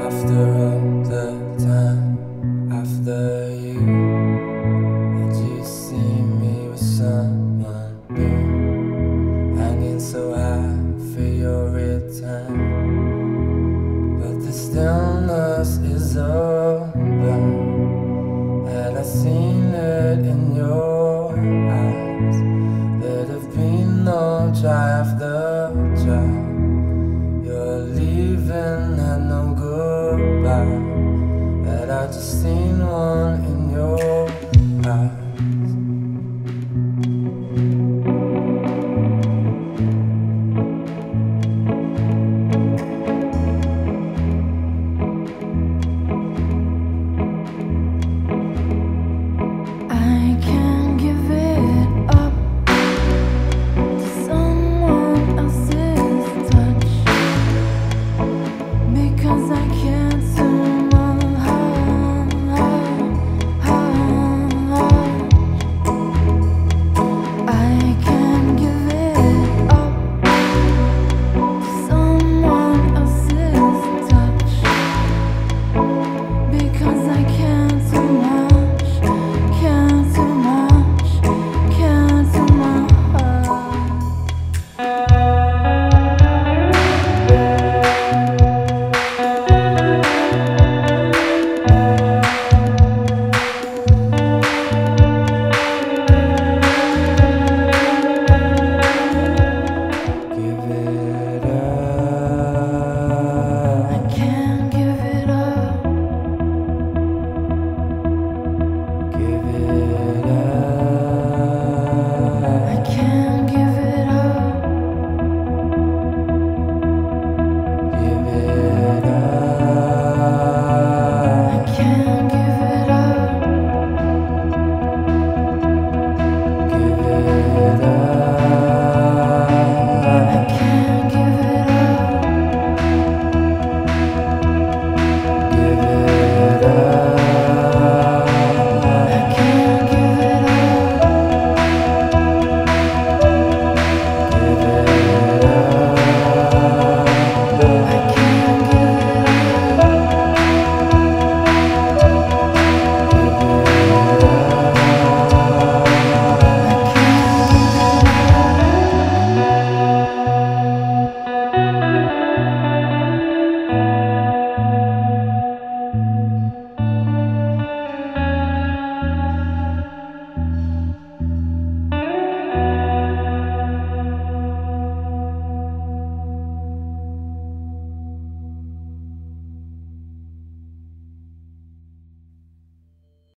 After all the time, after you, had you seen me with someone new, hanging so high for your return? But the stillness is over. Had I seen it in your eyes, there'd have been no try after try. Your leaving had no goodbye. Had I just seen one in your eyes? Cause I can't